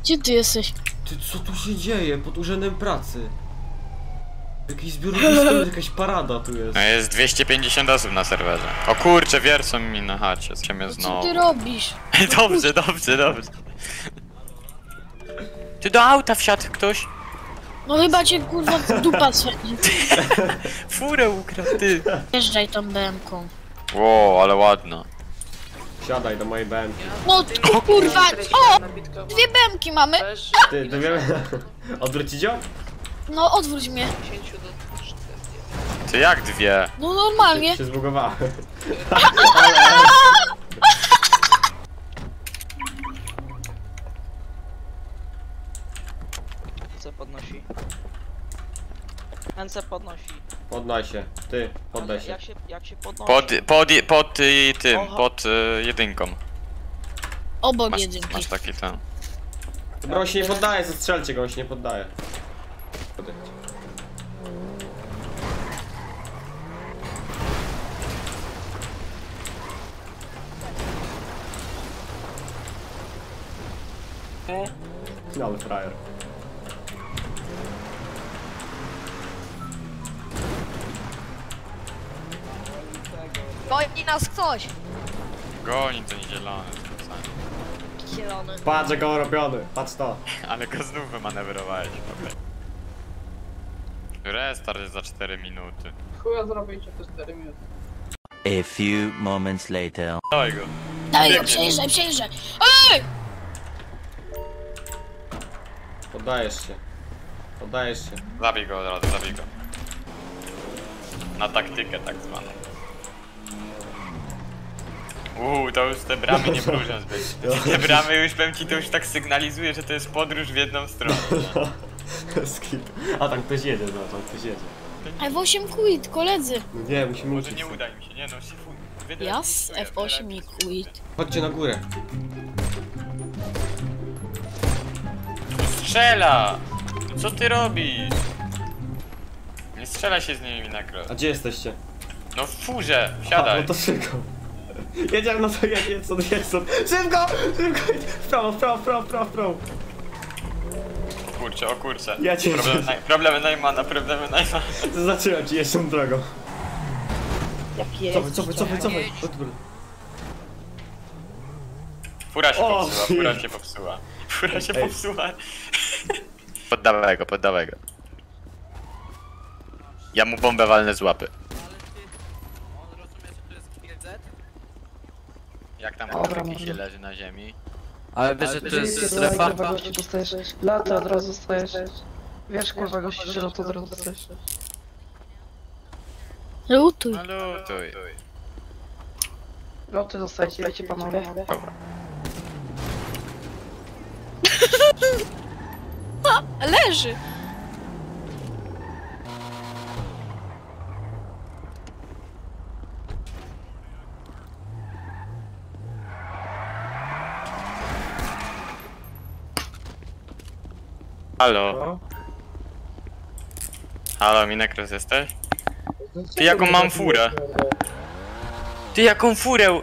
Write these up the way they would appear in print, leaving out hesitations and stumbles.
Gdzie ty jesteś? Ty, co tu się dzieje pod urzędem pracy? Jakieś zbiorowisko, jakaś parada tu jest. No jest 250 osób na serwerze. O kurczę, wiercą mi na chacie, z czym jest Co znowu. ty robisz? Dobrze, dobrze, dobrze. Ty do auta wsiadł ktoś? No chyba cię kurwa w dupa swędzi. Furę ukradł, ty. Jeżdżaj tą BM-ką. Ło, ale ładno. Siadaj do mojej BM. No kurwa, o! Dwie BM-ki mamy. Ty, to wiemy. Odwrócić ją? No odwróć mnie. Ty jak dwie? No normalnie. Się zbugowała. Ręce podnosi. Ręce podnosi. Poddaj się. Ty, poddaj Ale się. jak się podnosi? Pod jedynką. Obok Masz, jedynki. masz taki ten. Bro, on się nie poddaje, zastrzelcie go, on się nie poddaje. No ale frajer. Goni nas ktoś! Goni ten zielony. Zielony. Patrz jak on robiony, patrz to. Ale go znów wymanewrowałeś. Okay. Restart jest za 4 minuty. Chuja zrobicie te 4 minuty. A few moments later. Dawaj go. Dawaj go, przejeżdżaj, przejeżdżaj. Ej! Poddajesz się. Poddajesz się. Zabij go od razu, zabij go. Na taktykę tak zwaną. To już te bramy nie próżą zbyt. Te bramy już powiem ci, to już tak sygnalizuje, że to jest podróż w jedną stronę. Skip. A tam ktoś jedzie, no tam ktoś jedzie. F8 quit, koledzy. No nie, musimy Może uciec. nie uda mi się, nie no, szyfuj. Jas, F8 i quit. Chodźcie na górę. Strzela! Co ty robisz? Nie strzela się z nimi na krok. A gdzie jesteście? No w furze, A, wsiadaj. no to szybko. Jedziemy, no to jedź stąd. Szybko! Szybko! W prawo, w prawo, w prawo, w prawo, w prawo. O kurczę. Ja cię Problemy Najmana, problemy Najmana. zaznaczyłem ci jeszcze tą drogą. Cofaj. Fura się O, popsuła, fura się popsuła. Fura się popsuła. Poddawaj go. Ja mu bombę walnę z łapy. Jak tam chłopaki się leży na ziemi? Ale wiesz, że to jest strefa? Dostajesz lata, od razu dostajesz. Wiesz, kurwa, gości, że to od razu dostajesz. Lutuj. No lutuj. Loty dostajecie, wiecie panowie. Dobra. Leży. Halo? Halo, Minekros jesteś? Ty jaką mam furę? Ty jaką furę?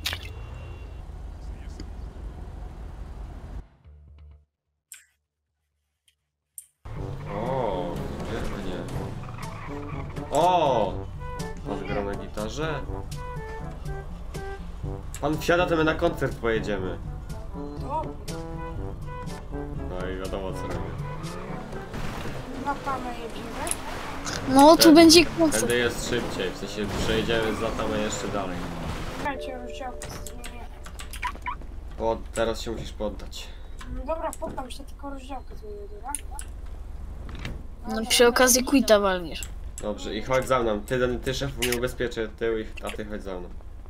O, pięknie. O! Pan gra na gitarze? Pan wsiada, to my na koncert pojedziemy. No i wiadomo co robię. Na tamę jedziemy. No tu będzie koncert. Wtedy jest szybciej, w sensie przejedziemy za tamę jeszcze dalej. Czekajcie, rozdziałkę zmienię. Teraz się musisz poddać. No dobra, poddam się, tylko rozdziałkę zmienię, dobra? No przy okazji quita walniesz. Dobrze, i chodź za mną. Ty szef mnie ubezpieczy tył, a ty chodź za mną.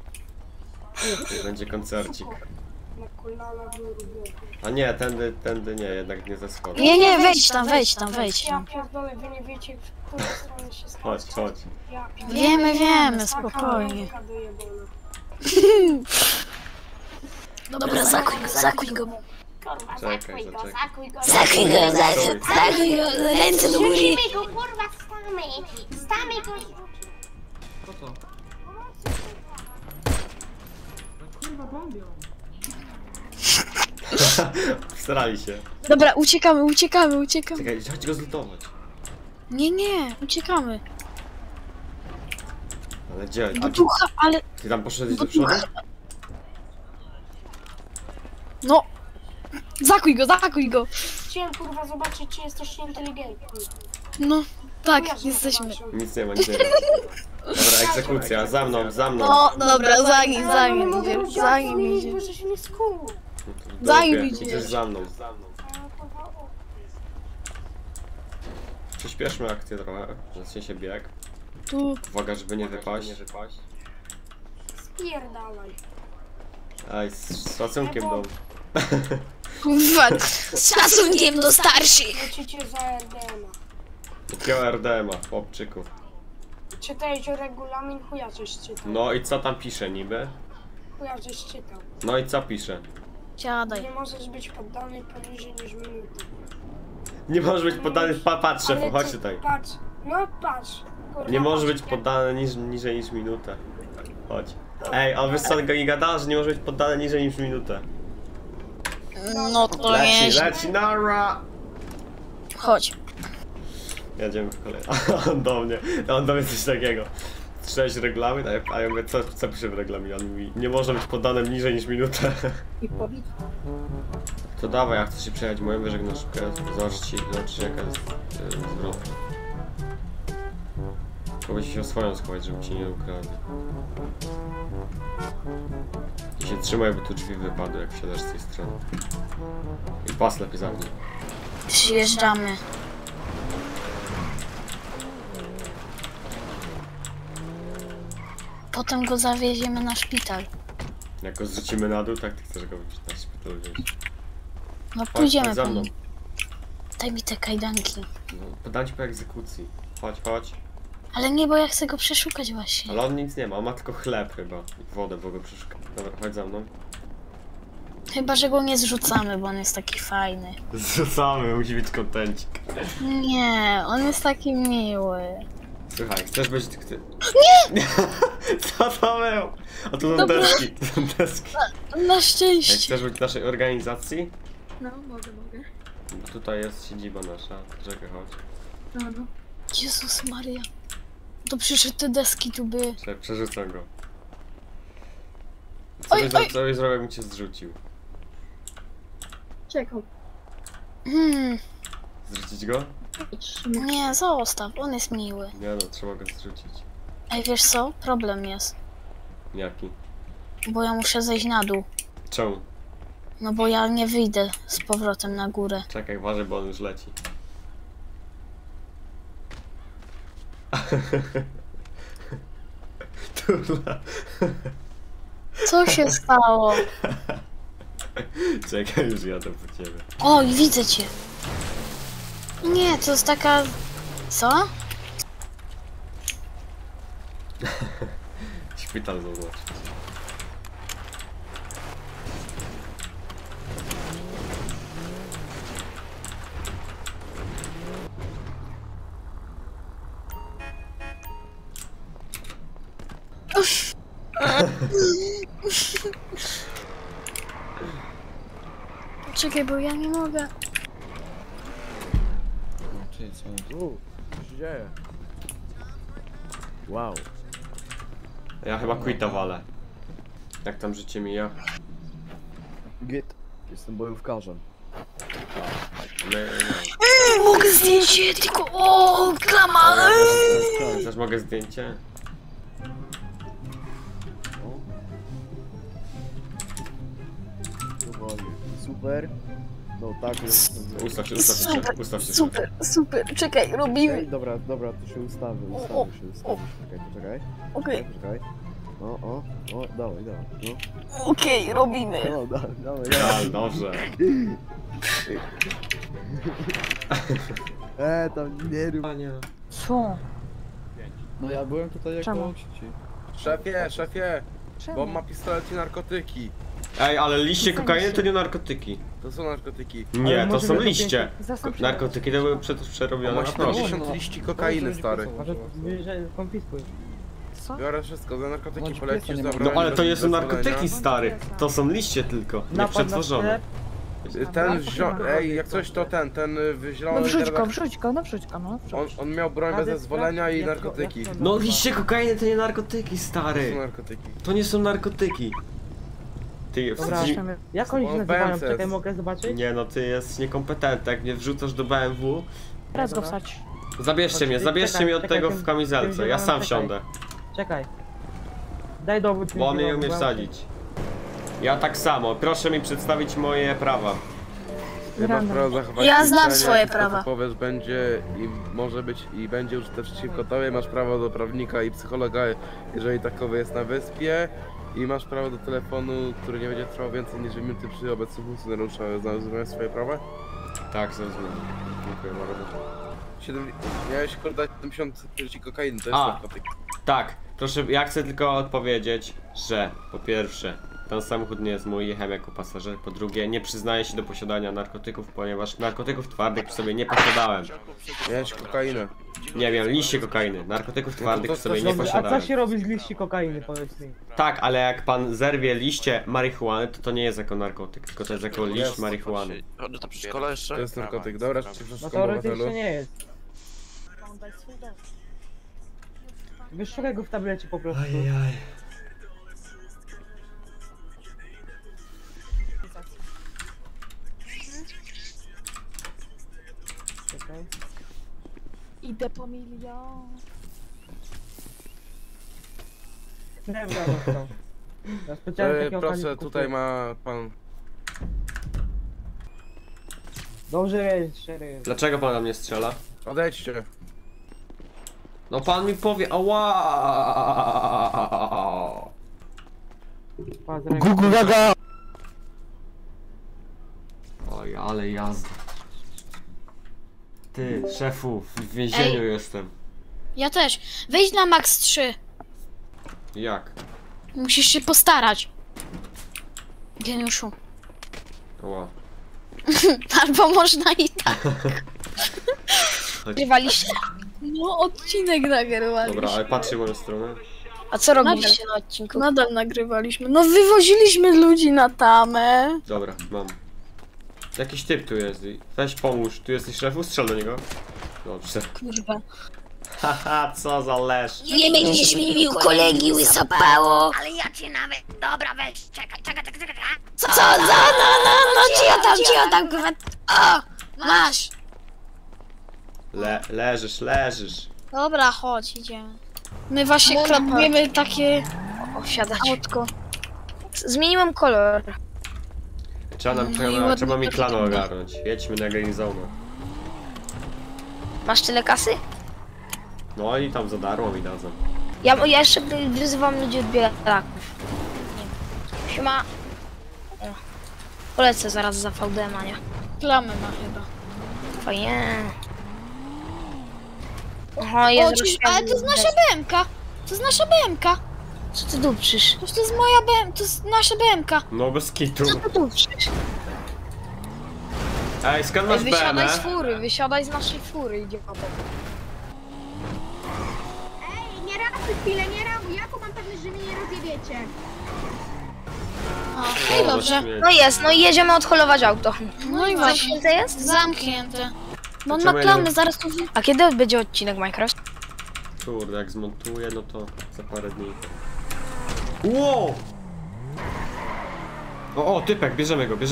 I będzie koncercik. Na kolana były równe. A nie, tędy nie, jednak nie ze schodów. Nie, wejdź tam. Ja pierdolę, wy nie wiecie, w którą stronę się Chodź. Ja pierdolę. Wiemy, spokojnie. Dobra, zakuj go. Czekaj. Zakuj go, ręce do góry. Rzucimy go, kurwa, stamy go. Po co? Kurwa, bombią. Starali się. Dobra, uciekamy. Czekaj, chodź go zlutować. Nie, uciekamy. Ale gdzie? Bo tu ale... Ty tam poszedłeś do przodu? No! Zakuj go! Chciałem kurwa zobaczyć, czy jesteście inteligentni. No, tak, Chuja, że jesteśmy. zobaczył. Nic nie ma. Dobra, egzekucja, za mną. No, dobra, za nim Ale nie mogę idzie. rozdziału Za nim zmienić, idzie. bo że się nie skuł. Za nim Dupie, idzie. Idziesz za mną. A, kurwa, o. Przyspieszmy akcję trochę. Zacznie się bieg. Tu. Uwaga, żeby nie wypaść. Spierdalaj. Ej, z szacunkiem do... Kurwa, z szacunkiem do starszych. Lecicie za RDM-a. Jakiego RDM-a, chłopczyku. Czytajcie regulamin, chuja coś czytał. No i co tam pisze niby? Chuja coś czytał. No i co pisze? Siadaj. Nie możesz być poddany poniżej niż minutę. Nie może być poddany... Patrz szefu, Ale chodź ty- tutaj. Patrz, no patrz. Kurwa, Nie może patrz, być jak- poddany niżej niż minutę. Chodź. Ej, a wiesz co mi gada, że nie może być poddany niżej niż minutę. No to Leci, nara! Chodź. Jedziemy w kolejny. On do mnie coś takiego. Cześć regulamin, a ja mówię, co pisze w regulaminie? On mówi, nie może być poddane niżej niż minutę. To dawaj, jak chcesz się przejechać moją wieżę na szybkę, zobacz jaka jest zwrot. Powinien się swoją schować, żeby ci nie ukradli. I się trzymaj, bo tu drzwi wypadły, jak wsiadasz z tej strony. I pas lepiej zamknij. Przyjeżdżamy. Potem go zawieziemy na szpital. Jak go zrzucimy na dół, tak ty chcesz go na szpital wziąć. No Chodź, pójdziemy chodź za po mną. nim. Daj mi te kajdanki. No, podam ci po egzekucji. Chodź. Ale nie, bo ja chcę go przeszukać właśnie. Ale on nic nie ma, on ma tylko chleb chyba. I wodę, bo go przeszukam. Dobra, chodź za mną. Chyba, że go nie zrzucamy, bo on jest taki fajny. Zrzucamy, musi być kontencik. Nie, on jest taki miły. Słuchaj, chcesz być ty... Nie! Co to było? A tu są Dobra. deski, tu są deski. Na Ej, szczęście. chcesz być w naszej organizacji? No, mogę. Bo tutaj jest siedziba nasza. Czekaj, chodź. No. Jezus Maria. To przyszedł te deski tu by. Czekaj, przerzucam go. Oj, Co byś zrobił, jakbym cię zrzucił? Czekam. Zrzucić go? Nie, zostaw, on jest miły. Nie no, trzeba go zrzucić. Ej, wiesz co? Problem jest. Jaki? Bo ja muszę zejść na dół. Czemu? No bo ja nie wyjdę z powrotem na górę. Czekaj, uważaj, bo on już leci. Turla. Co się stało? Czekaj, już jadę po ciebie. Oj, widzę cię. Nie, to jest taka... Co? Szpital zobacz. Czekaj, bo ja nie mogę. Co się dzieje? Wow. Ja chyba quita walę. Jak tam życie mija? Git. Jestem bojówkarzem. Mogę zdjęcie, tylko... O, klama! Też mogę zdjęcie? Dokładnie. Super. No tak, Ustaw się, Super, czekaj, robimy. Ej, dobra, to się ustawię. Czekaj. Okej, Czekaj. O, dawaj. No, okej, robimy. no dawaj. Tak, dobrze. Tam nie rób. Co? No ja byłem tutaj jako Czemu? Szefie, bo on ma pistolet i narkotyki. Ej, ale liście kokainy to nie narkotyki. To są narkotyki. Nie, to są liście. Narkotyki to były przerobione On na ma proszę. 70 liści kokainy, stary. konfiskuj. Biorę wszystko, za narkotyki polecisz, No ale to nie są narkotyki, stary. To są liście tylko, nie przetworzone. Ej, jak coś to ten w zielonej No wrzuć drodze- go, no wrzuć go, no wrzuć. On miał broń bez zezwolenia i narkotyki. No liście kokainy to nie narkotyki, To są stary. narkotyki. To nie są narkotyki. Ty, Dobra, jak oni się On nazywają? BMC. Czekaj, mogę zobaczyć? nie no, ty jesteś niekompetentny, jak mnie wrzucasz do BMW. Teraz go wsadź. Zabierzcie mnie od Czekaj, tego tym- w kamizelce, tym ja sam czekaj. wsiądę. Czekaj. Daj dowód. Bo on mnie nie umie bo- wsadzić. Ja tak samo, proszę mi przedstawić moje prawa. Masz prawo zachować Ja znam milczenie, swoje jak to, prawa. co powiesz będzie i może być i będzie użyte przeciwko tobie. Masz prawo do prawnika i psychologa, jeżeli takowy jest na wyspie. I masz prawo do telefonu, który nie będzie trwał więcej niż minuty przy obecnym funkcjonariusza. Zrozumiałeś swoje prawa? Tak, zrozumiałem. Dziękuję bardzo. Miałeś kurde 70 kokainy, to jest A. narkotyk. Tak, proszę, ja chcę tylko odpowiedzieć, że po pierwsze, ten samochód nie jest mój, jechałem jako pasażer. Po drugie, nie przyznaję się do posiadania narkotyków, ponieważ narkotyków twardych przy sobie nie posiadałem. Miałeś kokainę. Nie wiem, liście kokainy, narkotyków twardych to przy sobie co- nie a co posiadałem. robi z liści kokainy, powiedz mi? Tak, ale jak pan zerwie liście marihuany, to nie jest jako narkotyk, tylko to jest jako liść Jest. marihuany. Chodzę tam przy szkole jeszcze? To jest narkotyk. Dobra, czy No wszystko teoretycznie obywatelu? nie jest. Wyszukaj go w tablecie po prostu. Ajajaj. Czekaj. Idę po milion. Nie wiem, co. Ja specjalnie takiego Proszę, kaliku tutaj kupiłem. ma pan... Dobrze jest, szeryf. Dlaczego pan na mnie strzela? Odejdźcie. No pan mi powie, ała! Google Gaga! Oj, ale jazda. Ty, szefu, w więzieniu Ej. jestem. Ja też. Wejdź na max 3. Jak? Musisz się postarać. Geniuszu. Ła. Albo można i tak. Chodź. Nagrywaliście? No, odcinek nagrywaliśmy. Dobra, ale patrzcie w moją stronę. A co robiliście na odcinku? Nadal nagrywaliśmy. No, wywoziliśmy ludzi na tamę. Dobra, mam. Jakiś typ tu jest. Weź pomóż. Tu jesteś szefu? Strzel do niego. Dobrze. Kurwa. Haha, co za leż. Nie będziesz mi bił kolegi, łysapało. Ale ja cię nawet... Dobra, weź, czekaj. Co za, no, cio tam, kurwa. O, masz. Leżysz. Dobra, chodź, idziemy. My właśnie kradniemy takie autko. Zmieniłem kolor. Trzeba mi klanę ogarnąć. Jedźmy na Green Zone. Masz tyle kasy? No i tam za darmo mi dadzą. Ja jeszcze wyzywam ludzi od bielaków. Siema. O. Polecę zaraz za VDM, nie? Klamę ma chyba. Fajnie. Aha, jest ale to jest nasza BMK. To jest nasza BMK. Co ty dupczysz? To jest moja BMK, to jest nasza BMK. No bez kitu. Co ty dupczysz? Ej, skąd masz Wysiadaj z BM? fury, wysiadaj z naszej fury, idzie potem. Ej, nie ramuj chwilę, nie ramuj. Jaką mam pewność, że mnie nie rozjebiecie? No i dobrze. No jest, no i jedziemy odholować auto. No i właśnie. Zamknięte jest? Zamknięte. No on ma plamy, zaraz tu... A kiedy będzie odcinek Minecraft? Kurde, jak zmontuję, no to za parę dni. Wow! O, typek, bierzemy go.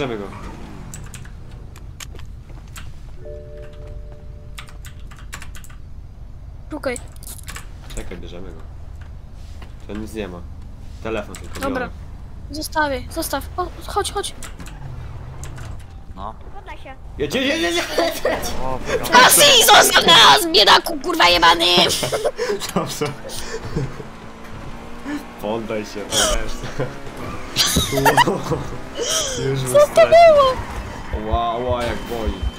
Szukaj. Czekaj, bierzemy go. To nic nie ma. Telefon tylko Dobra. biorę. Zostaw. O, chodź. No. Podaj się. Jedź! Kasi, zostaw nas, biedaku, kurwa jebany! Dobrze. Poddaj się, to Już co to było? Ła, jak boli.